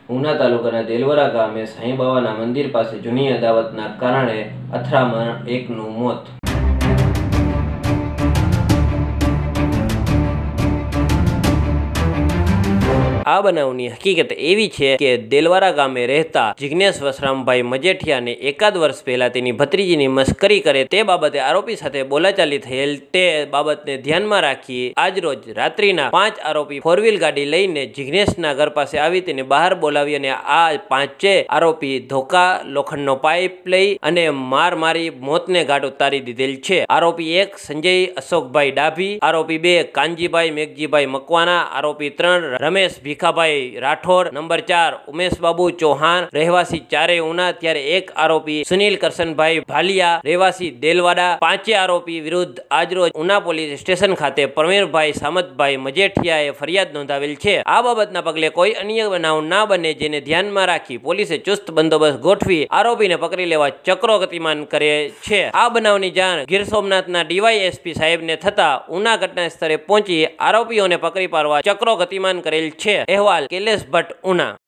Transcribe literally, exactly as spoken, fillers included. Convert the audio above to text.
ઉના તાલુકાના દેલવરા ગામે સાંઈ બાવાના મંદિર પાસે જૂની અદાવતના કારણે અથડામણ, એકનું મોત। આ બનાવની હકીકત એવી છે કે દેલવારા ગામે રહેતા જિગ્નેશ વસરામભાઈ મજેઠિયાને એકાદ વર્ષ પહેલા તેની ભત્રીજીની મસ્કરી કરે તે બાબતે આરોપી સાથે બોલાચાલી થયેલ તે બાબતને ધ્યાનમાં રાખી આજરોજ રાત્રિના પાંચ આરોપી ફોર વ્હીલ ગાડી લઈને જિગ્નેશના ઘર પાસે આવી તેને બહાર બોલાવી અને આ પાંચે આરોપી ધોકા, લોખંડનો પાઇપ લઈ અને માર મારી મોતને ઘાટ ઉતારી દીધેલ છે। આરોપી એક સંજય અશોકભાઈ ડાભી, આરોપી બે કાનજીભાઈ મેઘજીભાઈ મકવાના, આરોપી ત્રણ રમેશ ભીખાભાઈ રાઠોડ, નંબર ચાર ઉમેશબાબુ ચૌહાણ રહેવાસી ચારે ઉના, ત્યારે એક આરોપી સુનિલ કરશનભાઈ ભાલિયા રહેવાસી દેલવાડા। પાંચે આરોપી વિરુદ્ધ આજરોજ ઉના પોલીસ સ્ટેશન ખાતે પ્રવીણભાઈ સામતભાઈ મજેઠિયાએ ફરિયાદ નોંધાવેલ છે। આ બાબતના પગલે કોઈ અન્ય બનાવ ના બને જેને ધ્યાનમાં રાખી પોલીસે ચુસ્ત બંદોબસ્ત ગોઠવી આરોપીને પકડી લેવા ચક્રો ગતિમાન કરે છે। આ બનાવની જાણ ગીર સોમનાથના ડીવાયએસપી સાહેબને થતા ઉના ઘટના સ્થળે પહોંચી આરોપીઓને પકડી પાડવા ચક્રો ગતિમાન કરેલ છે। અહેવાલ કૈલેશ ભટ્ટ, ઉના।